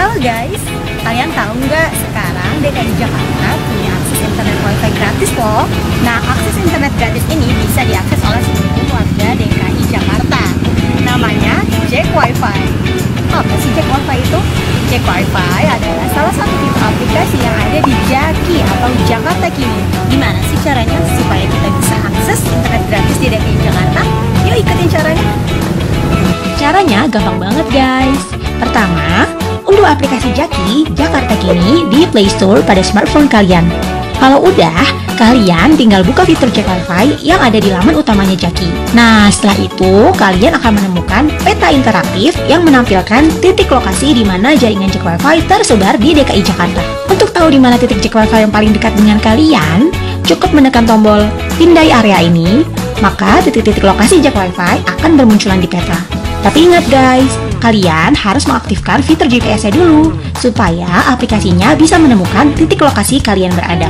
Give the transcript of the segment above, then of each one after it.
Halo guys, kalian tahu nggak sekarang DKI Jakarta punya akses internet wifi gratis loh. Nah, akses internet gratis ini bisa diakses oleh seluruh warga DKI Jakarta. Namanya Jack Wifi. Apa sih Jack Wifi itu? Jack Wifi adalah salah satu fitur aplikasi yang ada di Jaki atau Jakarta Kini. Gimana sih caranya supaya kita bisa akses internet gratis di DKI Jakarta? Yuk ikutin caranya. Caranya gampang banget guys. Pertama, unduh aplikasi Jaki Jakarta Kini di Play Store pada smartphone kalian. Kalau udah, kalian tinggal buka fitur Jack Wifi yang ada di laman utamanya Jaki. Nah, setelah itu kalian akan menemukan peta interaktif yang menampilkan titik lokasi di mana jaringan Jack Wifi tersebar di DKI Jakarta. Untuk tahu di mana titik Jack Wifi yang paling dekat dengan kalian, cukup menekan tombol pindai area ini, maka titik-titik lokasi Jack Wifi akan bermunculan di peta. Tapi ingat guys, kalian harus mengaktifkan fitur GPS-nya dulu, supaya aplikasinya bisa menemukan titik lokasi kalian berada.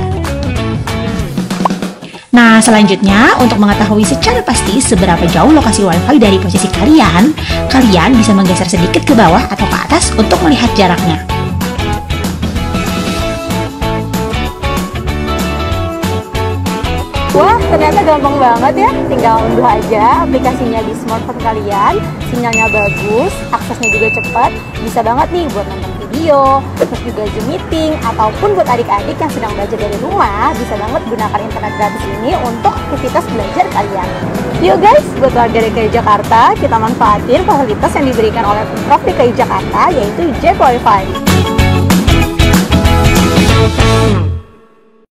Nah, selanjutnya untuk mengetahui secara pasti seberapa jauh lokasi WiFi dari posisi kalian, kalian bisa menggeser sedikit ke bawah atau ke atas untuk melihat jaraknya. Wah, ternyata gampang banget ya. Tinggal unduh aja aplikasinya di smartphone kalian. Sinyalnya bagus, aksesnya juga cepat. Bisa banget nih buat nonton video, terus juga Zoom meeting, ataupun buat adik-adik yang sedang belajar dari rumah. Bisa banget gunakan internet gratis ini untuk aktivitas belajar kalian. Yuk guys, buat warga DKI Jakarta, kita manfaatin fasilitas yang diberikan oleh Pemprov DKI Jakarta, yaitu Jack Wifi.